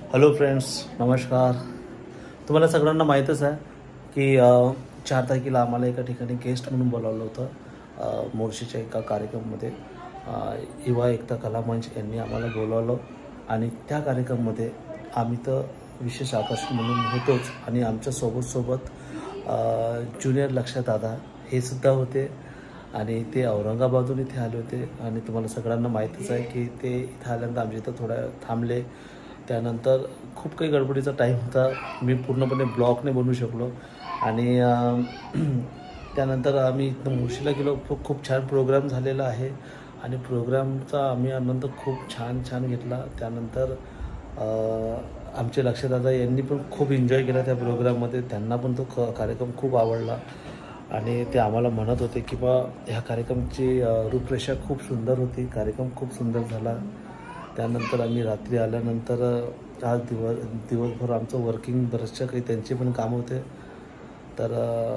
Hello friends, नमस्कार. तुम्हाला सगळ्यांना माहीतच आहे की 4 तारखेला आम्हाला एका ठिकाणी गेस्ट म्हणून बोलावलं होतं. मोर्शीच्या एका कार्यक्रममध्ये युवा एकता कला मंच यांनी आम्हाला बोलावलं आणि त्या कार्यक्रमामध्ये आम्ही तर विशेष आकर्षण म्हणून होतोच आणि आमच्या सोबत ज्युनियर लक्षा दादा हे सुद्धा होते आणि ते औरंगाबादहून इथे आले होते. आणि तुम्हाला सगळ्यांना माहीतच आहे की ते इथं आल्यानंतर आमच्या इथं थोड्या थांबले. त्यानंतर खूप काही गडबडीचा टाईम होता, मी पूर्णपणे ब्लॉग नाही बनवू शकलो. आणि त्यानंतर आम्ही इथं मुर्शीला गेलो. खूप छान प्रोग्राम झालेला आहे आणि प्रोग्रामचा आम्ही आनंद खूप छान घेतला. त्यानंतर आमचे लक्षदादा यांनी पण खूप एन्जॉय केला त्या प्रोग्राममध्ये. त्यांना पण तो कार्यक्रम खूप आवडला आणि ते आम्हाला म्हणत होते की बा ह्या कार्यक्रमाची रूपरेषा खूप सुंदर होती, कार्यक्रम खूप सुंदर झाला. त्यानंतर आम्ही रात्री आल्यानंतर आज दिवसभर आमचं वर्किंग बरंचशा काही त्यांचे पण काम होते. तर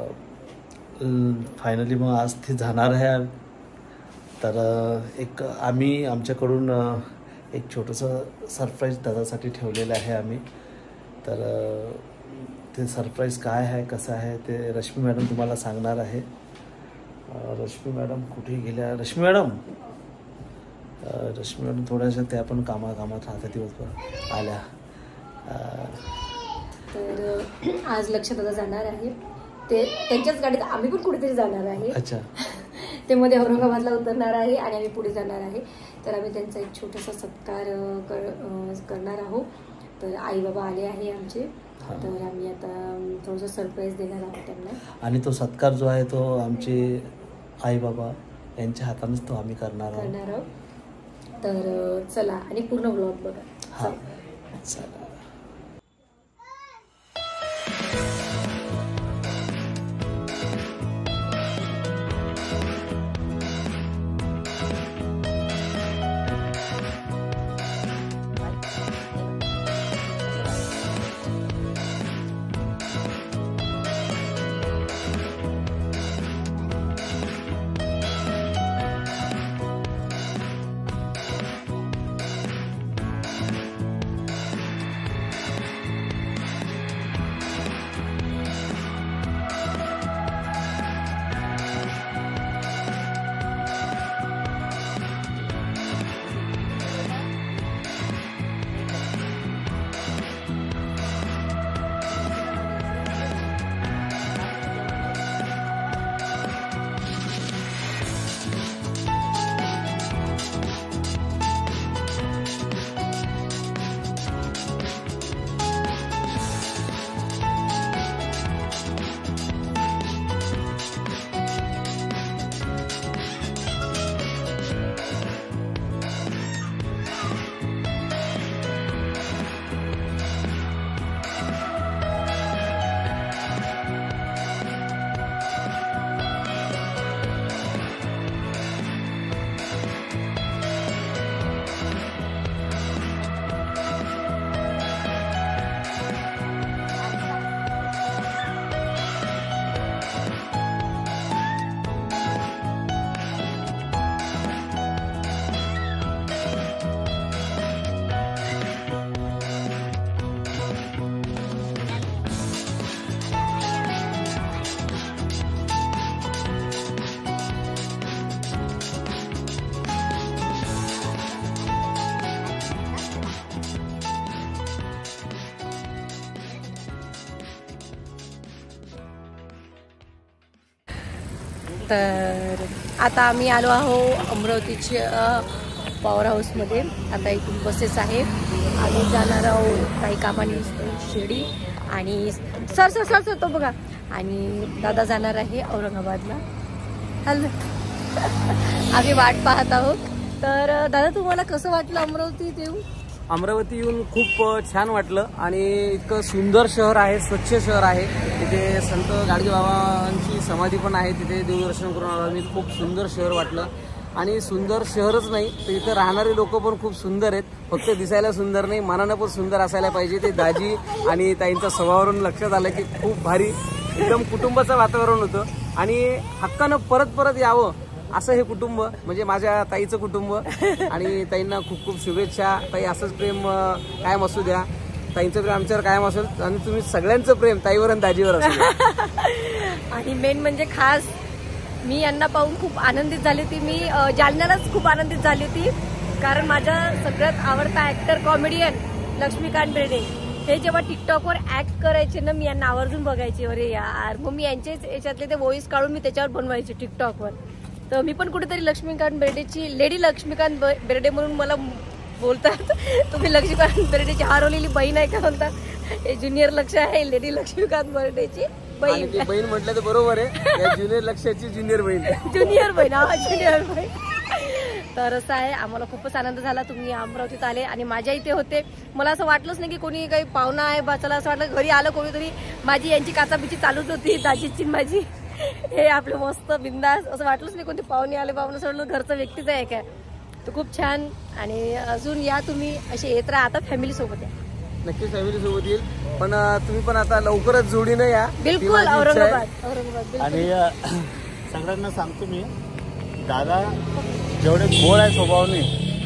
फायनली मग आज ते जाणार आहे. तर एक आम्ही आमच्याकडून एक छोटंसं सरप्राईज दादासाठी ठेवलेलं आहे आम्ही. तर ते सरप्राईज काय आहे कसं आहे ते रश्मी मॅडम तुम्हाला सांगणार आहे. रश्मी मॅडम कुठे गेल्या? रश्मी मॅडम थोड्याशा त्या पण कामात राहतात, दिवसभर आल्या. तर आज लक्षदादा जाणार आहे, ते त्यांच्याच गाडीत आम्ही पण कुठेतरी जाणार आहे. अच्छा. ते मध्ये औरंगाबादला उतरणार आहे आणि आम्ही पुढे जाणार आहे. तर आम्ही त्यांचा एक छोटासा सत्कार करणार आहोत. तर आई बाबा आले आहे आमचे, तर आम्ही आता थोडंसं सरप्राईज देणार आहोत त्यांना. आणि तो सत्कार जो आहे तो आमचे आई बाबा यांच्या हातानेच तो आम्ही करणार आहोत. तर चला आणि पूर्ण ब्लॉग बघा. हां चला. तर आता आम्ही आलो आहोत अमरावतीच्या पॉवर हाऊसमध्ये. आता इथून बसेस आहे, आम्ही जाणार आहोत काही कामाने शिर्डी आणि सर तो बघा. आणि दादा जाणार आहे औरंगाबादला. हॅलो. आम्ही वाट पाहत आहोत. तर दादा तुम्हाला कसं वाटलं अमरावतीत येऊन? अमरावती येऊन खूप छान वाटलं आणि इतकं सुंदर शहर आहे, स्वच्छ शहर आहे. तिथे संत गाडगे बाबांची समाधी पण आहे, तिथे देवदर्शन करून आलो मी. खूप सुंदर शहर वाटलं आणि सुंदर शहरच नाही तर इथं राहणारे लोक पण खूप सुंदर आहेत. फक्त दिसायला सुंदर नाही, मनानं पण सुंदर असायला पाहिजे. ते दाजी आणि ताईंच्या स्वभावावरून लक्षात आलं की खूप भारी एकदम कुटुंबाचं वातावरण होतं आणि हक्कानं परत यावं असं हे कुटुंब म्हणजे माझ्या ताईचं कुटुंब. आणि ताईंना खूप खूप शुभेच्छा. ताई असंच प्रेम कायम असू द्या. ताईंचं प्रेम आमच्यावर कायम असेल आणि तुम्ही सगळ्यांचं प्रेम ताईवर आणि दाजीवर असेल. आणि मेन म्हणजे खास मी यांना पाहून खूप आनंदित झाली होती. मी जालन्यालाच खूप आनंदित झाली होती, कारण माझा सगळ्यात आवडता ऍक्टर कॉमेडियन लक्ष्मीकांत बेर्डे हे जेव्हा टिकटॉकवर ऍक्ट करायचे ना, मी यांना आवर्जून बघायचे. अरे यार, मग मी यांचेच याच्यातले ते व्हॉइस काढून मी त्याच्यावर बनवायचे टिकटॉकवर. तर मी पण कुठेतरी लक्ष्मीकांत बेर्डेची लेडी लक्ष्मीकांत बेर्डे म्हणून मला बोलतात. तुम्ही लक्ष्मीकांत बेर्डेची हरवलेली बहीण आहे का म्हणतात. हे ज्युनियर लक्ष आहे, लेडी लक्ष्मीकांत बेर्डेची बहीण. बहीण म्हटलं तर बरोबर आहे, ज्युनियर लक्ष्याची ज्युनियर बहीण. ज्युनियर बहीण, हा ज्युनियर बहीण. तर असं आहे, आम्हाला खूपच आनंद झाला तुम्ही अमरावतीत आले आणि माझ्या इथे होते. मला असं वाटलंच नाही की कोणी काही पाहुणा आहे बा, चला असं वाटलं घरी आलं कोणीतरी. माझी यांची काचाबिची चालूच होती, दाजीची माझी. हे आपलं मस्त बिंदास, असं वाटलंच नाही कोणते पाहुणे आले पाहुणे, असं वाटलं घरचं व्यक्तीच आहे काय. तर खूप छान. आणि अजून या तुम्ही असे येत राहा, आता फॅमिली सोबत या. नक्कीच फॅमिली सोबत येईल, पण तुम्ही पण आता लवकरच जोडीनं या. बिलकुल औरंगाबाद. आणि सगळ्यांना सांगतो मी, दादा जेवढे गोड आहे स्वभावाने,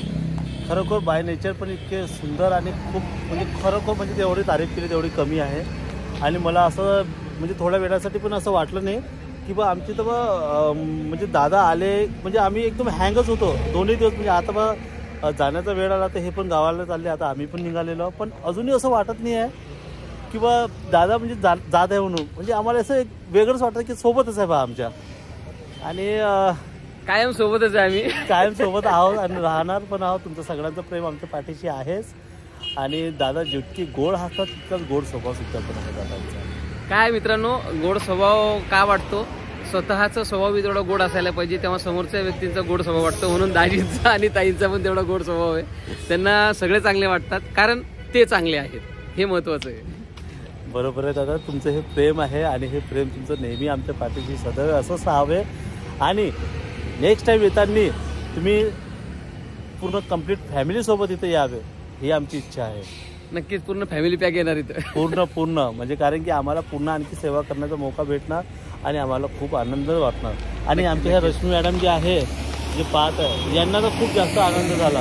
खरोखर बाय नेचर पण इतके सुंदर आणि खूप म्हणजे खरोखर म्हणजे जेवढी तारीफ केली तेवढी कमी आहे. आणि मला असं म्हणजे थोड्या वेळासाठी पण असं वाटलं नाही की बा आमची तर बा म्हणजे दादा आले म्हणजे आम्ही एकदम हँगच होतो दोन्ही दिवस. म्हणजे आता बा जाण्याचा वेळ आला तर हे पण गावाला चालले, आता आम्ही पण निघालेलो, पण अजूनही असं वाटत नाही आहे की बा दादा म्हणजे जात आहे म्हणून. म्हणजे आम्हाला असं एक वेगळंच वाटतं की सोबतच आहे बा आमच्या, आणि कायम सोबतच आहे आम्ही, कायम सोबत आहोत आणि राहणार पण आहोत. तुमचं सगळ्यांचं प्रेम आमच्या पाठीशी आहेच. आणि दादा जितकी गोड हसतात तितकाच गोड स्वभाव सुद्धा पण आहे दादांचा. काय मित्रांनो, गोड स्वभाव का वाटतो? स्वतःचा स्वभाव तेवढा गोड असायला पाहिजे, तेव्हा समोरच्या व्यक्तींचा गोड स्वभाव वाटतो. म्हणून दाजींचा आणि ताईंचा पण तेवढा गोड स्वभाव आहे. त्यांना सगळे चांगले वाटतात कारण ते चांगले आहेत, हे महत्वाचं आहे. बरोबर आहे दादा, तुमचं हे प्रेम आहे आणि हे प्रेम तुमचं नेहमी आमच्या पाठीशी सदैव असंच राहावे. आणि नेक्स्ट टाइम येताना तुम्ही पूर्ण कंप्लीट फॅमिलीसोबत इथे यावे ही आमची इच्छा आहे. नक्कीच पूर्ण फॅमिली पॅक येणार इथं. पूर्ण म्हणजे कारण की आम्हाला पूर्ण आणखी सेवा करण्याचा मौका भेटणार आणि आम्हाला खूप आनंद वाटणार. आणि आमच्या ह्या रश्मी मॅडम जे आहे, जे पाहत आहे, यांना तर खूप जास्त आनंद झाला.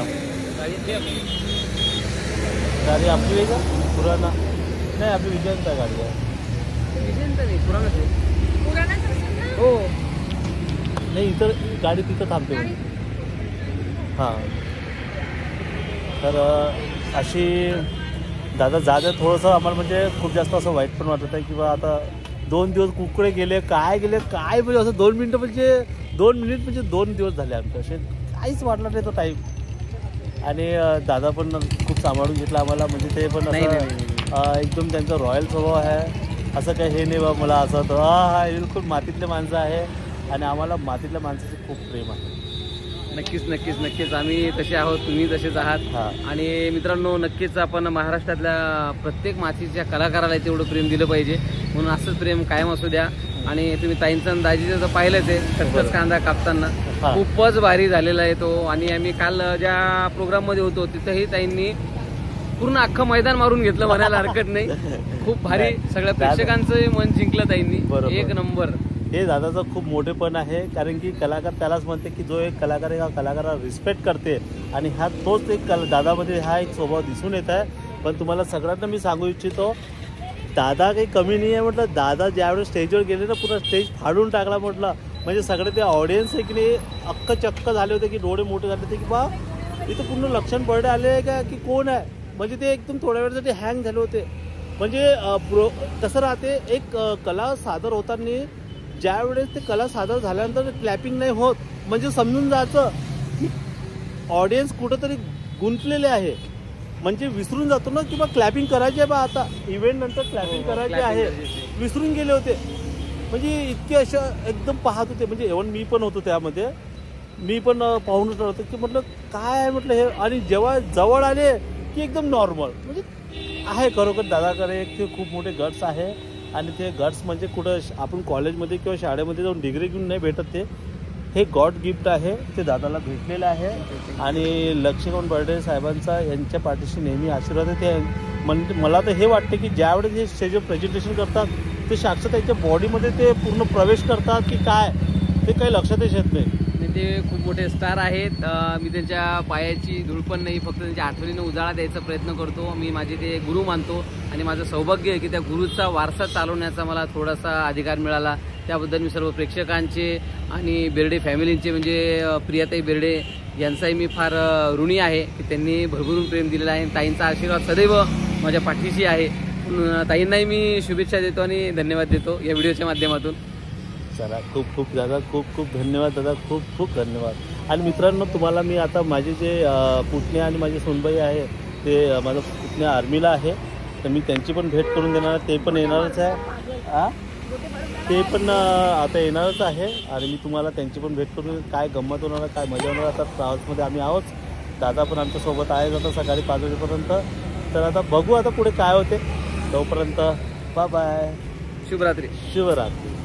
गाडी आपली आहे का पुराणा? नाही, आपली विजयंता गाडी आहे. हो नाही, इतर गाडी तिथं थांबते. हां, तर अशी दादा जात आहे. थोडंसं आम्हाला म्हणजे खूप जास्त असं वाईट पण वाटत आहे किंवा आता 2 दिवस कुकडे गेले काय म्हणजे असं 2 मिनिटं म्हणजे 2 मिनिट म्हणजे 2 दिवस झाले आमचे, असे काहीच वाटलं नाही तो टाईम. आणि दादा पण खूप सांभाळून घेतला आम्हाला. म्हणजे ते पण असं एकदम त्यांचा रॉयल स्वभाव आहे. असं काही हे नाही बा मला असं तर हा बिलकुल मातीतले माणसं आहे आणि आम्हाला मातीतल्या माणसाचं खूप प्रेम आहे. नक्कीच आम्ही तसे आहोत, तुम्ही तसेच आहात. आणि मित्रांनो, नक्कीच आपण महाराष्ट्रातल्या प्रत्येक मातीच्या कलाकाराला तेवढं प्रेम दिलं पाहिजे. म्हणून असंच प्रेम कायम असू द्या. आणि तुम्ही ताईंचा आणि दाजीचं तर पाहिलंच आहे, खचखच कांदा कापताना खूपच भारी झालेला आहे तो. आणि आम्ही काल ज्या प्रोग्राममध्ये होतो तिथंही ताईंनी पूर्ण अख्खं मैदान मारून घेतलं म्हणायला हरकत नाही. खूप भारी सगळ्या प्रेक्षकांचं मन जिंकलं ताईंनी, एक नंबर. हे दादाचं खूप मोठेपण आहे, कारण की कलाकार त्यालाच म्हणते की जो एक कलाकार आहे हा कलाकाराला रिस्पेक्ट करते. आणि हा तोच एक दादामध्ये हा एक स्वभाव दिसून येत आहे. पण तुम्हाला सगळ्यांना मी सांगू इच्छितो, दादा काही कमी नाही आहे म्हटलं. दादा ज्यावेळेस स्टेजवर गेले ना, पूर्ण स्टेज फाडून टाकला म्हटलं. म्हणजे सगळे ते ऑडियन्स आहे की नाही अक्क चक्क झाले होते, की डोळे मोठे झाले होते की बा इथं पूर्ण लक्षण बर्डे आले आहे का की कोण आहे. म्हणजे ते एकदम थोड्या वेळासाठी हँग झाले होते. म्हणजे कसं राहते, एक कला सादर होताना ज्या वेळेस ते कला सादर झाल्यानंतर क्लॅपिंग नाही होत, म्हणजे समजून जायचं की ऑडियन्स कुठंतरी गुंतलेले आहे. म्हणजे विसरून जातो ना की बा क्लॅपिंग करायची आहे बा, आता इव्हेंट नंतर क्लॅपिंग करायची आहे, विसरून गेले होते. म्हणजे इतके असं एकदम पाहत होते. म्हणजे इव्हन मी पण होतो त्यामध्ये, मी पण पाहूनच होतो की म्हटलं काय आहे म्हटलं हे. आणि जेव्हा जवळ आले की एकदम नॉर्मल. म्हणजे आहे खरोखर दादाकडे एक ते खूप मोठे गट्स आहे. आणि ते गट्स म्हणजे कुठं आपण कॉलेजमध्ये किंवा शाळेमध्ये जाऊन डिग्री घेऊन नाही भेटत, ते हे गॉड गिफ्ट आहे, ते दादाला भेटलेलं आहे. आणि लक्ष्मीकांत बेर्डे साहेबांचा यांच्या पाठीशी नेहमी आशीर्वाद आहे. ते म्हणजे मला तर हे वाटतं की ज्यावेळेस हे स्टेजवर प्रेझेंटेशन करतात ते साक्षात त्यांच्या बॉडीमध्ये ते पूर्ण प्रवेश करतात की काय ते काही लक्षातच येत नाही. ते खूप मोठे स्टार आहेत. मी त्यांच्या पायाची धूळ पण नाही, फक्त त्यांच्या आठवणीनं उजाळा द्यायचा प्रयत्न करतो. मी माझे ते गुरु मानतो आणि माझं सौभाग्य आहे की त्या गुरुचा वारसा चालवण्याचा मला थोडासा अधिकार मिळाला. त्याबद्दल मी सर्व प्रेक्षकांचे आणि बेर्डे फॅमिलींचे म्हणजे प्रियाताई बेर्डे यांचाही मी फार ऋणी आहे की त्यांनी भरभरून प्रेम दिलेलं आहे. ताईंचा आशीर्वाद सदैव माझ्या पाठीशी आहे. ताईंनाही मी शुभेच्छा देतो आणि धन्यवाद देतो या व्हिडिओच्या माध्यमातून. चला, खूप खूप दादा, खूप खूप धन्यवाद दादा, खूप खूप धन्यवाद. आणि मित्रांनो, तुम्हाला मी आता माझे जे पुतणे आणि माझे सोनबाई आहे ते माझं पुतणे आर्मीला आहे, तर मी त्यांची पण भेट करून देणार. ते पण येणारच आहे, ते पण आता येणारच आहे. आणि मी तुम्हाला त्यांची पण भेट करून काय गंमत होणार, काय मजा होणार. आता ट्रॅव्हल्समध्ये आम्ही आहोत, दादा पण आमच्यासोबत आहे आता सकाळी 5 वाजेपर्यंत. तर आता बघू आता पुढे काय होते. तोपर्यंत बाय बाय, शुभरात्री. शिवरात्री.